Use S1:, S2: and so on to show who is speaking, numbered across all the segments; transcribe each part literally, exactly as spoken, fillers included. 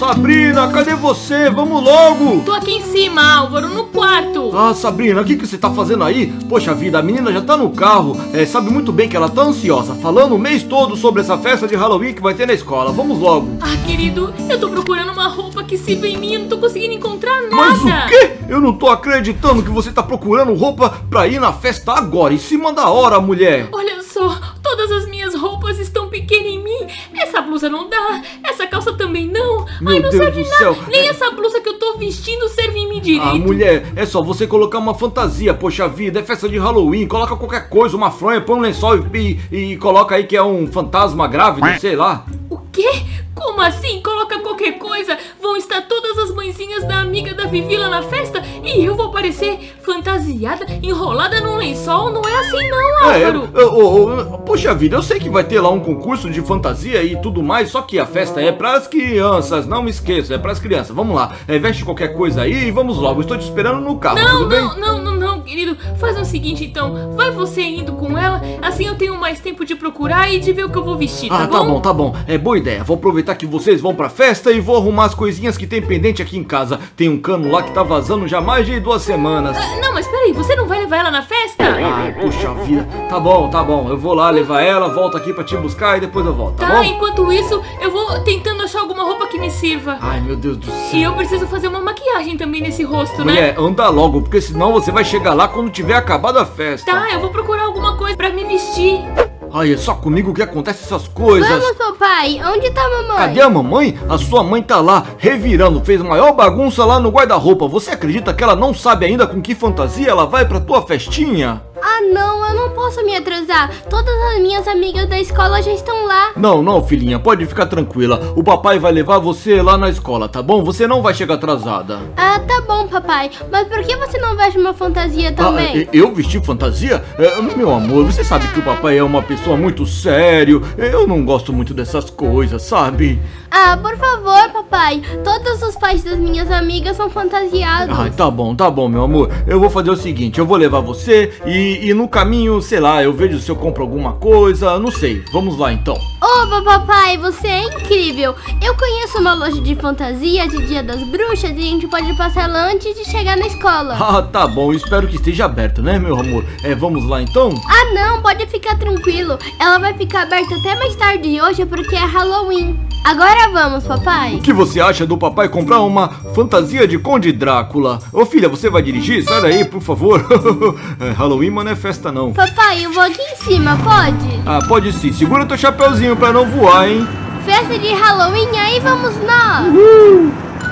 S1: Sabrina, cadê você? Vamos logo!
S2: Tô aqui em cima, Álvaro, no quarto.
S1: Ah, Sabrina, o que, que você tá fazendo aí? Poxa vida, a menina já tá no carro. É, sabe muito bem que ela tá ansiosa, falando o mês todo sobre essa festa de Halloween que vai ter na escola. Vamos logo.
S2: Ah, querido, eu tô procurando uma roupa que sirva em mim. Eu não tô conseguindo encontrar nada.
S1: Mas o quê? Eu não tô acreditando que você tá procurando roupa pra ir na festa agora, em cima da hora, mulher.
S2: Olha só, todas as minhas roupas estão pequenas em mim. Essa blusa não dá, essa calça também não.
S1: Meu
S2: Ai, não
S1: Deus
S2: serve
S1: do
S2: nada.
S1: céu.
S2: Nem essa blusa que eu tô vestindo serve em mim direito.
S1: Ah, mulher, é só você colocar uma fantasia, poxa vida, é festa de Halloween, coloca qualquer coisa, uma fronha, põe um lençol e, e, e coloca aí que é um fantasma grávido, sei lá.
S2: O quê? Como assim? Coloca qualquer coisa? Vão estar todas as mãezinhas da amiga da Vivi lá na festa e eu vou parecer fantasiada, enrolada num lençol? Não é assim não, Álvaro.
S1: É, eu, eu, eu, poxa vida, eu sei que vai ter lá um concurso de fantasia e tudo mais, só que a festa é pras crianças, não me esqueça, é pras crianças. Vamos lá, é, veste qualquer coisa aí e vamos logo, estou te esperando no carro,
S2: não,
S1: tudo bem?
S2: Não, não, não, não, querido, faz o seguinte então, vai você indo com ela, assim eu tenho mais tempo de procurar e de ver o que eu vou vestir, tá
S1: ah,
S2: bom?
S1: tá bom, tá bom, é boa ideia, vou aproveitar que vocês vão pra festa e vou arrumar as coisinhas que tem pendente aqui em casa. Tem um cano lá que tá vazando já há mais de duas semanas.
S2: Ah, não, mas peraí, você não vai levar ela na festa?
S1: Ai, puxa vida, tá bom, tá bom, eu vou lá levar ela, volto aqui pra te buscar e depois eu volto, tá,
S2: Tá,
S1: bom?
S2: enquanto isso, eu vou tentando achar alguma roupa que me sirva.
S1: Ai, meu Deus do céu.
S2: E eu preciso fazer uma maquiagem também nesse rosto, né?
S1: Mulher, anda logo, porque senão você vai chegar lá quando tiver acabado a festa.
S2: Tá, eu vou procurar alguma coisa pra me vestir.
S1: Ai, é só comigo que acontecem essas coisas.
S3: Vamos, papai. Onde tá a mamãe?
S1: Cadê a mamãe? A sua mãe tá lá, revirando, fez maior bagunça lá no guarda-roupa. Você acredita que ela não sabe ainda com que fantasia ela vai pra tua festinha?
S3: Ah, não, eu não posso me atrasar. Todas as minhas amigas da escola já estão lá.
S1: Não, não, filhinha, pode ficar tranquila. O papai vai levar você lá na escola, tá bom? Você não vai chegar atrasada.
S3: Ah, tá bom, papai. Mas por que você não veste uma fantasia também?
S1: Ah, eu vestir fantasia? É, meu amor, você sabe que o papai é uma pessoa muito sério. Eu não gosto muito dessas coisas, sabe?
S3: Ah, por favor, papai. Todos os pais das minhas amigas são fantasiados.
S1: Ai, tá bom, tá bom, meu amor. Eu vou fazer o seguinte, eu vou levar você e, e no caminho, sei lá, eu vejo se eu compro alguma coisa, não sei. Vamos lá, então.
S3: Oba, papai, você é incrível. Eu conheço uma loja de fantasia de Dia das Bruxas e a gente pode passar lá antes de chegar na escola.
S1: Ah, tá bom, espero que esteja aberto, né, meu amor? É, vamos lá, então?
S3: Ah, não, pode ficar tranquilo. Ela vai ficar aberta até mais tarde hoje porque é Halloween. Agora vamos, papai.
S1: O que você acha do papai comprar uma fantasia de Conde Drácula? Ô filha, você vai dirigir? Sai daí, por favor. É, Halloween, mas não é festa não.
S3: Papai, eu vou aqui em cima, pode?
S1: Ah, pode sim. Segura teu chapeuzinho pra não voar, hein?
S3: Festa de Halloween, aí vamos nós.
S1: Uhul.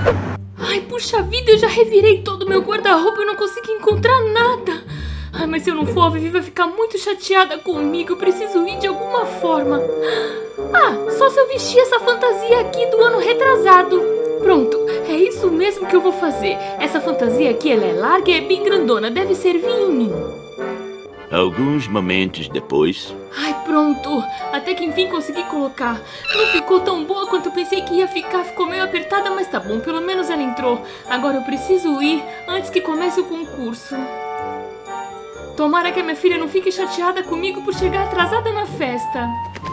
S2: Ai, puxa vida, eu já revirei todo o meu guarda-roupa e não consegui encontrar nada. Ai, mas se eu não for, a Vivi vai ficar muito chateada comigo. Eu preciso ir de alguma forma. Ah, só se eu vestir essa fantasia aqui do ano retrasado. Pronto, é isso mesmo que eu vou fazer. Essa fantasia aqui, ela é larga e é bem grandona. Deve servir em mim.
S4: Alguns momentos depois...
S2: Ai, pronto. Até que enfim consegui colocar. Não ficou tão boa quanto eu pensei que ia ficar. Ficou meio apertada, mas tá bom. Pelo menos ela entrou. Agora eu preciso ir antes que comece o concurso. Tomara que a minha filha não fique chateada comigo por chegar atrasada na festa.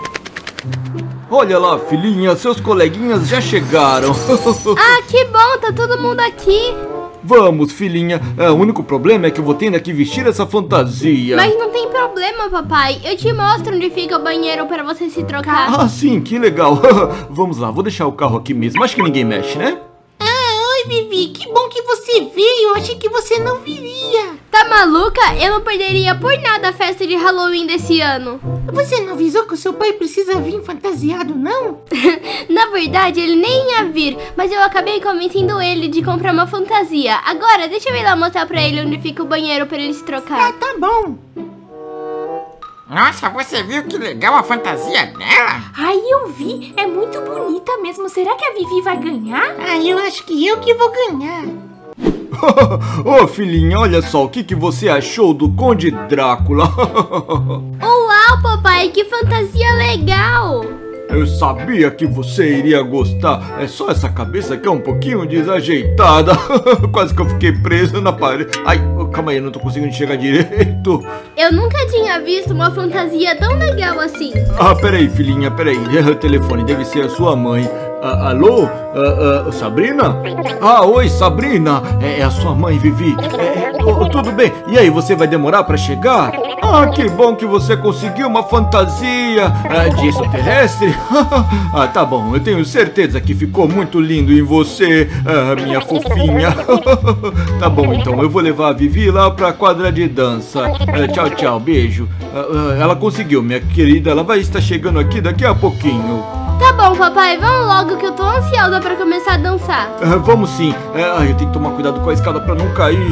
S1: Olha lá, filhinha, seus coleguinhas já chegaram.
S3: Ah, que bom, tá todo mundo aqui.
S1: Vamos, filhinha. É, o único problema é que eu vou ter que vestir essa fantasia.
S3: Mas não tem problema, papai. Eu te mostro onde fica o banheiro para você se trocar.
S1: Ah, sim, que legal. Vamos lá, vou deixar o carro aqui mesmo. Acho que ninguém mexe, né?
S5: Oi, Vivi, que bom que você veio. Eu achei que você não viria.
S3: Tá maluca? Eu não perderia por nada a festa de Halloween desse ano.
S5: Você não avisou que o seu pai precisa vir fantasiado, não?
S3: Na verdade, ele nem ia vir, mas eu acabei convencendo ele de comprar uma fantasia. Agora, deixa eu ir lá mostrar pra ele onde fica o banheiro pra ele se trocar.
S5: Ah, tá bom.
S6: Nossa, você viu que legal a fantasia dela?
S2: Ai, eu vi. É muito bonita mesmo. Será que a Vivi vai ganhar?
S5: Ah, eu acho que eu que vou ganhar.
S1: Ô, oh, filhinha, olha só, o que, que você achou do Conde Drácula?
S3: Uau, papai, que fantasia legal!
S1: Eu sabia que você iria gostar. É só essa cabeça que é um pouquinho desajeitada. Quase que eu fiquei preso na parede. Ai, calma aí, eu não tô conseguindo enxergar direito.
S3: Eu nunca tinha visto uma fantasia tão legal assim.
S1: Ah, peraí, filhinha, peraí. O telefone deve ser a sua mãe. Ah, alô? Ah, ah, Sabrina? Ah, oi, Sabrina. É, é a sua mãe, Vivi. É, oh, tudo bem. E aí, você vai demorar pra chegar? Ah, que bom que você conseguiu uma fantasia ah, de extraterrestre. Ah, tá bom. Eu tenho certeza que ficou muito lindo em você, ah, minha fofinha. Tá bom, então. Eu vou levar a Vivi lá pra quadra de dança. Ah, tchau, tchau. Beijo. Ah, ah, ela conseguiu, minha querida. Ela vai estar chegando aqui daqui a pouquinho.
S3: Tá bom, papai, vamos logo que eu tô ansiosa pra começar a dançar.
S1: Ah, vamos sim. Ah, eu tenho que tomar cuidado com a escada pra não cair.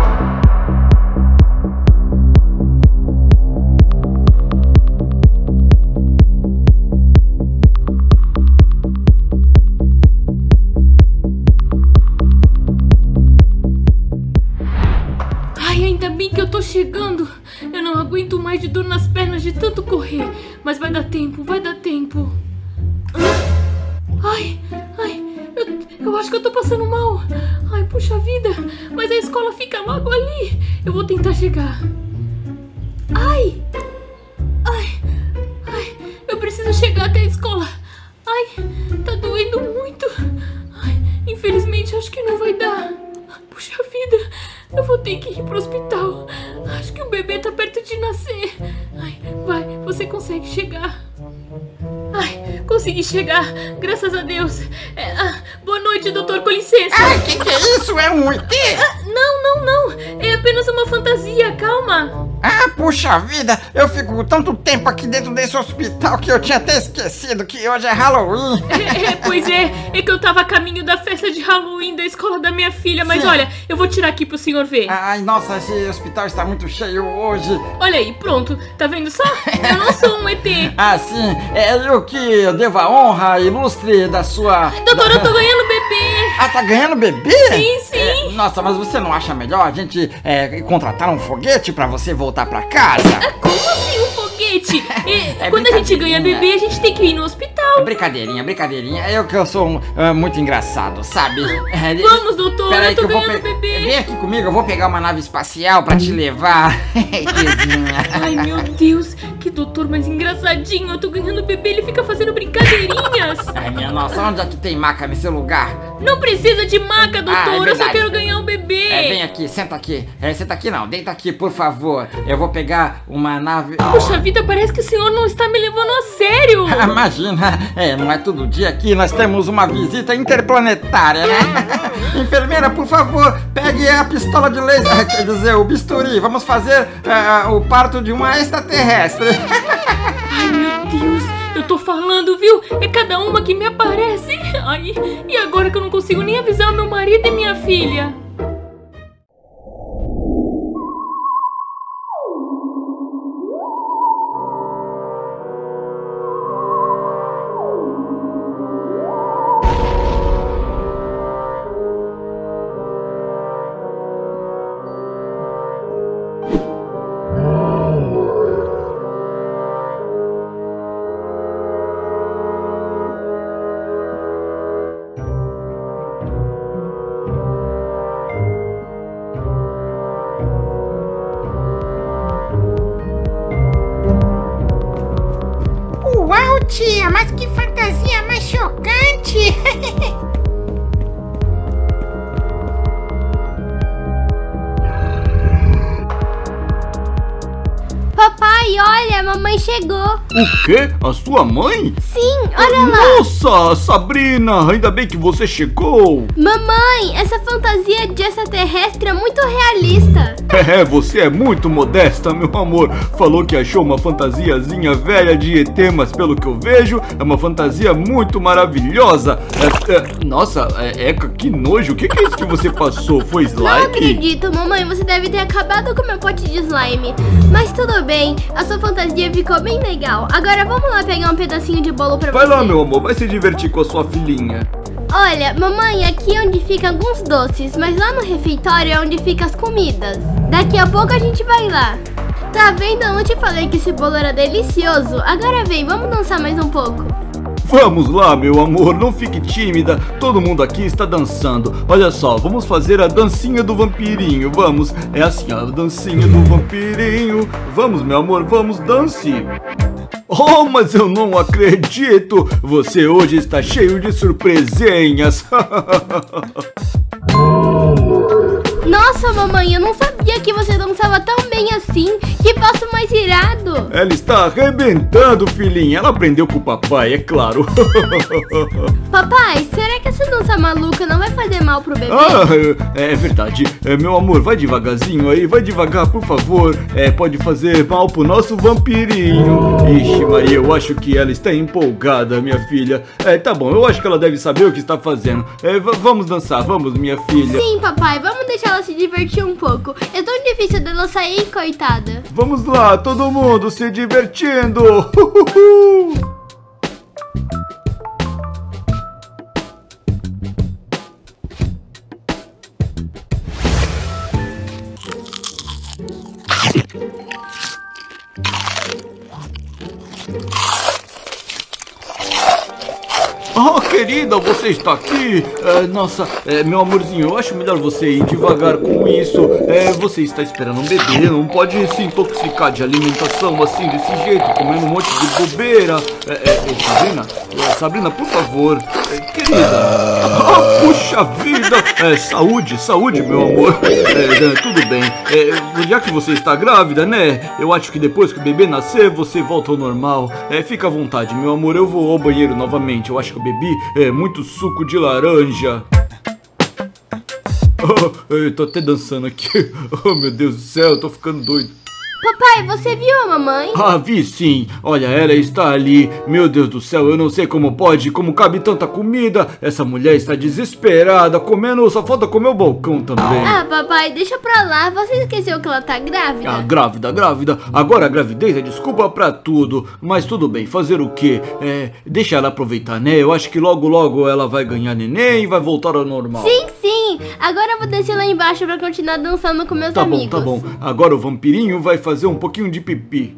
S2: Ai, ainda bem que eu tô chegando. Eu não aguento mais de dor nas pernas de tanto correr. Mas vai dar tempo, vai dar tempo. Ai, ai, eu, eu acho que eu tô passando mal. Ai, puxa vida, mas a escola fica logo ali. Eu vou tentar chegar. Ai, ai, ai, eu preciso chegar até a escola. Ai, tá doendo muito. Ai, infelizmente acho que não vai dar. Puxa vida, eu vou ter que ir pro hospital. Acho que o bebê tá perto de nascer. Ai, vai, você consegue chegar. Ai, consegui chegar, graças a Deus. É, ah, boa noite, doutor, com licença.
S6: Ai, que que é isso? É um E T?
S2: Ah, não, não, não. É apenas uma fantasia, calma.
S6: Ah, puxa vida, eu fico tanto tempo aqui dentro desse hospital que eu tinha até esquecido que hoje é Halloween.
S2: É, é, pois é, é que eu tava a caminho da festa de Halloween da escola da minha filha. Mas
S6: Sim.
S2: olha, eu vou tirar aqui pro senhor ver.
S6: Ai, nossa, esse hospital está muito cheio hoje.
S2: Olha aí, pronto, tá vendo só? Eu não sou um E T.
S6: Ah, sim, é eu que devo a honra ilustre da sua...
S2: Doutor, eu tô ganhando bebê.
S6: Ah, tá ganhando bebê?
S2: Sim, sim.
S6: É, nossa, mas você não acha melhor a gente é, contratar um foguete pra você voltar pra casa?
S2: Ah, como assim um foguete? É,
S6: É
S2: quando a gente ganha
S6: brincadeirinha.
S2: bebê, a gente tem que ir no hospital.
S6: Brincadeirinha, brincadeirinha. Eu que eu sou um, ah, muito engraçado, sabe? É,
S2: Vamos, doutor,
S6: pera aí
S2: eu tô
S6: que eu vou
S2: ganhando
S6: pe-
S2: bebê.
S6: Vem aqui comigo, eu vou pegar uma nave espacial pra te levar.
S2: Ai, meu Deus, que doutor mais engraçadinho. Eu tô ganhando bebê, ele fica fazendo brincadeirinhas.
S6: Ai, minha nossa, onde é que tem maca nesse lugar?
S2: Não precisa de maca, doutor,
S6: Ah, é
S2: eu só
S6: verdade.
S2: quero ganhar um bebê.
S6: É, vem aqui, senta aqui. É, senta aqui não, deita aqui, por favor. Eu vou pegar uma nave...
S2: Puxa vida, parece que o senhor não está me levando a sério.
S6: Imagina, é, não é todo dia que nós temos uma visita interplanetária, né? Enfermeira, por favor, pegue a pistola de laser, quer dizer, o bisturi. Vamos fazer ah, o parto de uma extraterrestre.
S2: Ai, meu Deus, eu tô falando, viu? É cada uma que me aparece. Ai, e agora que eu não consigo nem avisar meu marido e minha filha?
S5: Uau, tia, mas que fantasia mais chocante!
S3: Papai, olha, a mamãe chegou.
S1: O quê? A sua mãe?
S3: Sim, olha lá.
S1: Nossa, Sabrina, ainda bem que você chegou.
S3: Mamãe, essa fantasia de extraterrestre é muito realista.
S1: É, você é muito modesta, meu amor. Falou que achou uma fantasiazinha velha de E T, mas pelo que eu vejo, é uma fantasia muito maravilhosa. É, é, nossa, é, Eka, que nojo. O que, que é isso que você passou? Foi
S3: Não
S1: slime?
S3: acredito, mamãe, você deve ter acabado com meu pote de slime. Mas tudo bem, a sua fantasia ficou bem legal. Agora vamos lá pegar um pedacinho de bolo pra
S1: Vai
S3: você.
S1: lá, meu amor, vai se divertir com a sua filhinha.
S3: Olha, mamãe, aqui é onde ficam alguns doces, mas lá no refeitório é onde ficam as comidas. Daqui a pouco a gente vai lá. Tá vendo? Eu não te falei que esse bolo era delicioso? Agora vem, vamos dançar mais um pouco.
S1: Vamos lá, meu amor, não fique tímida. Todo mundo aqui está dançando. Olha só, vamos fazer a dancinha do vampirinho. Vamos, é assim, a dancinha do vampirinho. Vamos, meu amor, vamos, dance. Oh, mas eu não acredito! Você hoje está cheio de surpresinhas!
S3: Nossa, mamãe, eu não sabia que você dançava tão bem assim. Que passo mais irado!
S1: Ela está arrebentando, filhinha. Ela aprendeu com o papai, é claro.
S3: Papai, será que essa dança maluca não vai fazer mal pro bebê?
S1: Ah, é, é verdade. É, meu amor, vai devagarzinho aí, vai devagar, por favor. É, pode fazer mal pro nosso vampirinho. Ixi, Maria, eu acho que ela está empolgada, minha filha. É, tá bom, eu acho que ela deve saber o que está fazendo. É, vamos dançar, vamos, minha filha.
S3: Sim, papai, vamos deixar ela se divertir um pouco. É tão difícil dela sair, coitada.
S1: Vamos lá, todo mundo se divertindo. Uhuhu. Oh, querida, você está aqui? É, nossa, é, meu amorzinho, eu acho melhor você ir devagar com isso. É, você está esperando um bebê, não pode se intoxicar de alimentação assim, desse jeito, comendo um monte de bobeira. É, é, é, Sabrina, é, Sabrina, por favor, é, querida. Oh, puxa vida. É, saúde, saúde, meu amor. É, é, tudo bem. É, já que você está grávida, né? Eu acho que depois que o bebê nascer, você volta ao normal. É, fica à vontade, meu amor, eu vou ao banheiro novamente. Eu acho que eu bebi é, muito suco de laranja. Oh, eu tô até dançando aqui. Oh, meu Deus do céu, eu tô ficando doido.
S3: Papai, você viu a mamãe?
S1: Ah, vi sim. Olha, ela está ali. Meu Deus do céu, eu não sei como pode, como cabe tanta comida. Essa mulher está desesperada, comendo, só falta comer o balcão também.
S3: Ah, papai, deixa pra lá. Você esqueceu que ela tá grávida?
S1: Ah, grávida, grávida. Agora a gravidez é desculpa pra tudo. Mas tudo bem, fazer o quê? É, deixa ela aproveitar, né? Eu acho que logo, logo ela vai ganhar neném e vai voltar ao normal.
S3: Sim, sim. Agora eu vou descer lá embaixo pra continuar dançando com meus
S1: tá
S3: amigos.
S1: Tá bom, tá bom. Agora o vampirinho vai fazer um pouquinho de pipi.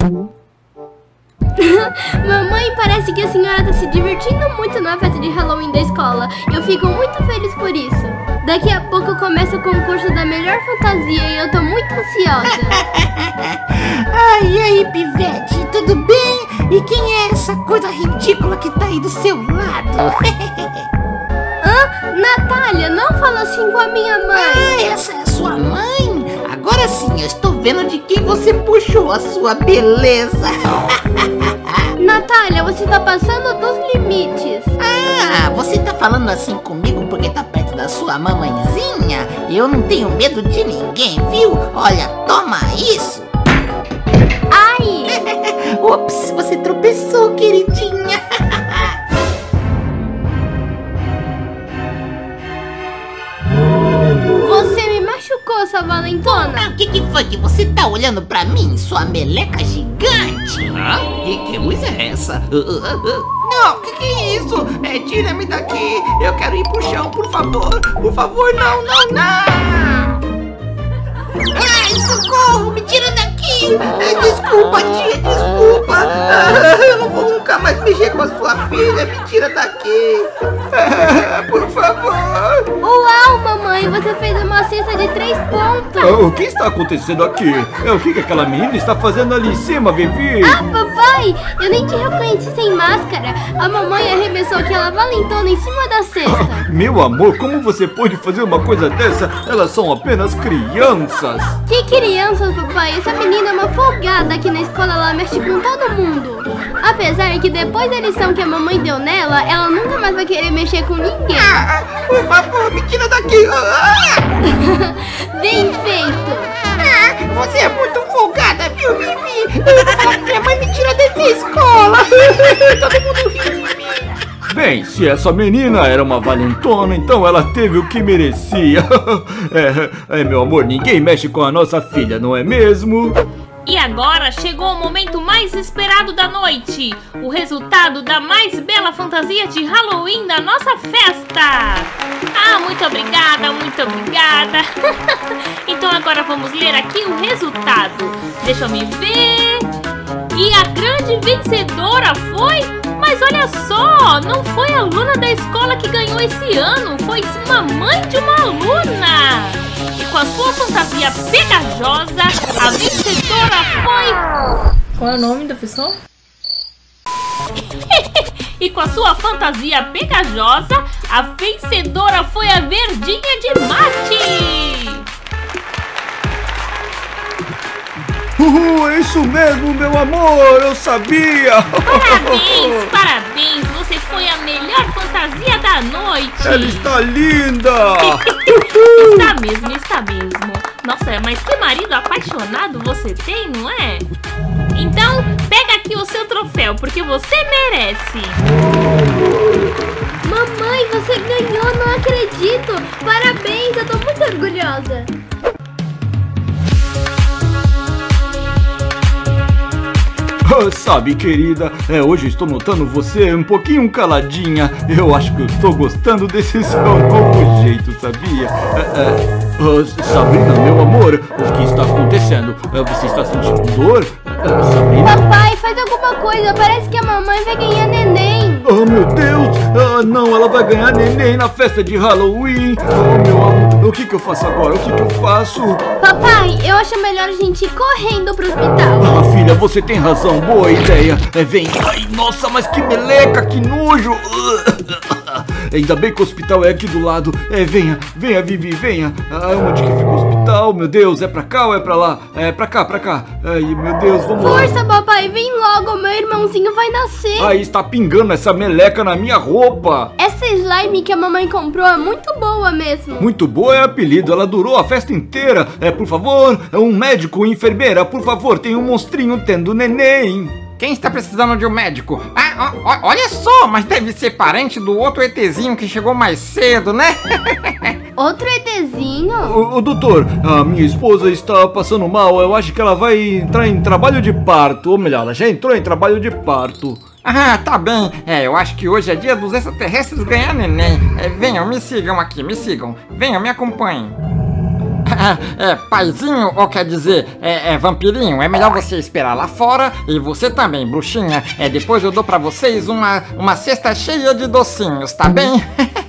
S3: Mamãe, parece que a senhora tá se divertindo muito na festa de Halloween da escola. Eu fico muito feliz por isso. Daqui a pouco começa o concurso da melhor fantasia e eu tô muito ansiosa.
S5: Ai, e aí, pivete, tudo bem? E quem é essa coisa ridícula que tá aí do seu lado?
S3: Hã? Natália, não fala assim com a minha mãe.
S5: Ah, essa é a sua mãe? Agora sim, eu estou vendo de quem você puxou a sua beleza.
S3: Natália, você tá passando dos limites.
S5: Ah, você tá falando assim comigo porque tá perto da sua mamãezinha? Eu não tenho medo de ninguém, viu? Olha, toma isso.
S3: Ai!
S5: Ops, você tropeçou, queridinha.
S3: Você me machucou, sua valentona.
S5: O que, que foi que você tá olhando pra mim, sua meleca gigante?
S7: Ah, que, que luz é essa? Uh, uh, uh.
S5: Não, o que, que é isso? É, tira-me daqui. Eu quero ir pro chão, por favor. Por favor, não, não, não. Ai, socorro, me tira daqui. É, desculpa, tia, desculpa. Ah, eu não vou nunca mais mexer com a sua filha. Me tira daqui. Ah, por favor.
S3: Uau, mamãe, você fez uma cesta de três pontos.
S1: Ah, o que está acontecendo aqui? É, o que, que aquela menina está fazendo ali em cima, Vivi?
S3: Ah, papai, eu nem te reconheci sem máscara. A mamãe arremessou aquela valentona em cima da cesta.
S1: Meu amor, como você pode fazer uma coisa dessa? Elas são apenas crianças.
S3: Que crianças, papai? Essa menina é uma folgada. Aqui na escola ela mexe com todo mundo. Apesar que depois da lição que a mamãe deu nela, ela nunca mais vai querer mexer com ninguém.
S5: Ah, por favor, me tira daqui. Ah.
S3: Bem feito.
S5: Ah, você é muito folgada, viu, Vivi? Eu vou falar que minha mãe me tira dessa escola. Todo mundo ri de mim.
S1: Bem, se essa menina era uma valentona, então ela teve o que merecia. é, é, meu amor, ninguém mexe com a nossa filha, não é mesmo?
S2: E agora chegou o momento mais esperado da noite, o resultado da mais bela fantasia de Halloween da nossa festa. Ah, muito obrigada, muito obrigada. Então agora vamos ler aqui o resultado. Deixa eu me ver. E a grande vencedora foi... Mas olha só, não foi a aluna da escola que ganhou esse ano, foi sim uma mãe de uma aluna. E com a sua fantasia pegajosa, a vencedora foi... Qual é o nome da pessoa? E com a sua fantasia pegajosa, a vencedora foi a Verdinha de Mate!
S1: Uhul, é isso mesmo, meu amor, eu sabia!
S2: Parabéns, parabéns, você foi a melhor fantasia da noite!
S1: Ela está linda!
S2: Está mesmo, está mesmo. Nossa, mas que marido apaixonado você tem, não é? Então, pega aqui o seu troféu, porque você merece!
S3: Mamãe, você ganhou, não acredito! Parabéns, eu tô muito orgulhosa!
S1: Sabe, querida, é, hoje eu estou notando você um pouquinho caladinha. Eu acho que eu estou gostando desse seu novo jeito, sabia? É, é, uh, Sabrina, meu amor, o que está acontecendo? Uh, você está sentindo dor? Uh, Sabrina?
S3: Papai, faz alguma coisa, parece que a mamãe vai ganhar neném.
S1: Oh, meu Deus! Ah, não, ela vai ganhar neném na festa de Halloween. Oh, meu amor, o que que eu faço agora? O que que eu faço?
S3: Papai, eu acho melhor a gente ir correndo pro hospital.
S1: Ah, filha, você tem razão, boa ideia. É, vem. Ai, nossa, mas que meleca, que nojo. Ainda bem que o hospital é aqui do lado. É, venha, venha, Vivi, venha. Ah, onde que fica o hospital? Meu Deus, é pra cá ou é pra lá? É pra cá, pra cá. Ai, meu Deus, vamos lá.
S3: Força, papai, vem logo, meu irmãozinho vai nascer.
S1: Ai, está pingando essa meleca na minha roupa.
S3: Essa slime que a mamãe comprou é muito boa mesmo.
S1: Muito boa é apelido, ela durou a festa inteira. É, por favor, um médico, enfermeira, por favor, tem um monstrinho tendo neném.
S6: Quem está precisando de um médico? Ah, ó, ó, olha só, mas deve ser parente do outro ETzinho que chegou mais cedo, né?
S3: Outro ETzinho?
S1: Ô, ô, doutor, a minha esposa está passando mal. Eu acho que ela vai entrar em trabalho de parto. Ou melhor, ela já entrou em trabalho de parto.
S6: Ah, tá bem. É, eu acho que hoje é dia dos extraterrestres ganhar neném. É, venham, me sigam aqui, me sigam. Venham, me acompanhem. É, paizinho, ou quer dizer, é, é vampirinho, é melhor você esperar lá fora. E você também, bruxinha. É, depois eu dou pra vocês uma, uma cesta cheia de docinhos, tá bem?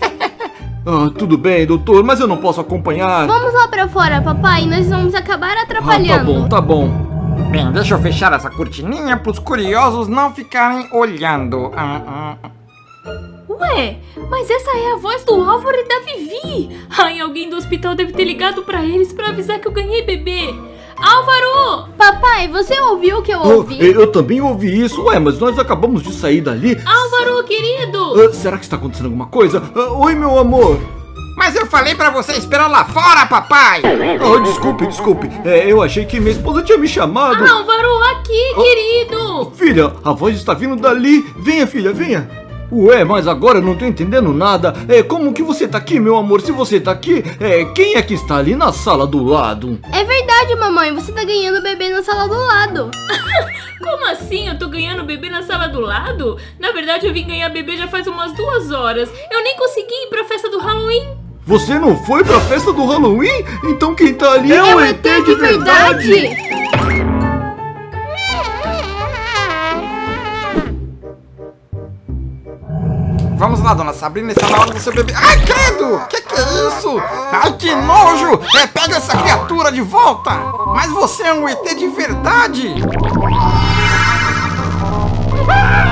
S1: Ah, tudo bem, doutor, mas eu não posso acompanhar.
S3: Vamos lá pra fora, papai, nós vamos acabar atrapalhando.
S1: Ah, tá bom, tá bom.
S6: Bem, deixa eu fechar essa cortininha pros curiosos não ficarem olhando. Ah, ah.
S2: Ué, mas essa é a voz do Álvaro e da Vivi. Ai, alguém do hospital deve ter ligado pra eles pra avisar que eu ganhei bebê. Álvaro!
S3: Papai, você ouviu o que eu
S1: Oh,
S3: ouvi?
S1: eu também ouvi isso. Ué, mas nós acabamos de sair dali.
S2: Álvaro, querido!
S1: Ah, será que está acontecendo alguma coisa? Ah, oi, meu amor.
S6: Mas eu falei pra você esperar lá fora, papai!
S1: Oh, desculpe, desculpe. É, eu achei que minha esposa tinha me chamado.
S2: Álvaro, aqui,
S1: Oh.
S2: querido!
S1: Filha, a voz está vindo dali. Venha, filha, venha. Ué, mas agora eu não tô entendendo nada. É, como que você tá aqui, meu amor? Se você tá aqui, é, quem é que está ali na sala do lado?
S3: É verdade, mamãe, você tá ganhando bebê na sala do lado.
S2: Como assim? Eu tô ganhando bebê na sala do lado? Na verdade, eu vim ganhar bebê já faz umas duas horas. Eu nem consegui ir pra festa do Halloween.
S1: Você não foi pra festa do Halloween? Então quem tá ali é,
S3: É
S1: o
S3: um
S1: E T de verdade.
S6: Vamos lá, dona Sabrina, está na hora do seu bebê. Ai, credo! Que que é isso? Ai, que nojo! É, pega essa criatura de volta! Mas você é um E T de verdade!